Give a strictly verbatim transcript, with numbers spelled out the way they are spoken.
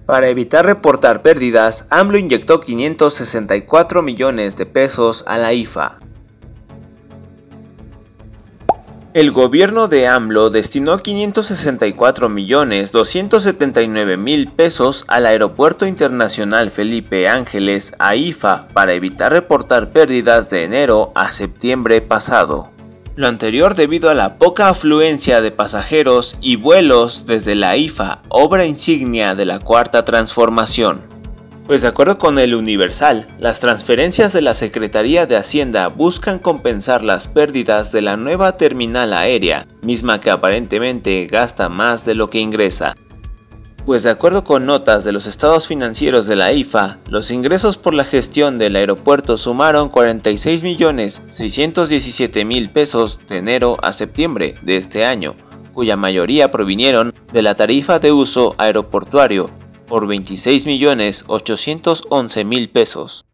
Para evitar reportar pérdidas, AMLO inyectó quinientos sesenta y cuatro millones de pesos a la I F A. El gobierno de AMLO destinó quinientos sesenta y cuatro millones doscientos setenta y nueve mil pesos al Aeropuerto Internacional Felipe Ángeles a I F A para evitar reportar pérdidas de enero a septiembre pasado. Lo anterior debido a la poca afluencia de pasajeros y vuelos desde la I F A, obra insignia de la Cuarta Transformación. Pues de acuerdo con el Universal, las transferencias de la Secretaría de Hacienda buscan compensar las pérdidas de la nueva terminal aérea, misma que aparentemente gasta más de lo que ingresa. Pues de acuerdo con notas de los estados financieros de la I F A, los ingresos por la gestión del aeropuerto sumaron cuarenta y seis millones seiscientos diecisiete mil pesos de enero a septiembre de este año, cuya mayoría provinieron de la tarifa de uso aeroportuario, por veintiséis millones ochocientos once mil pesos.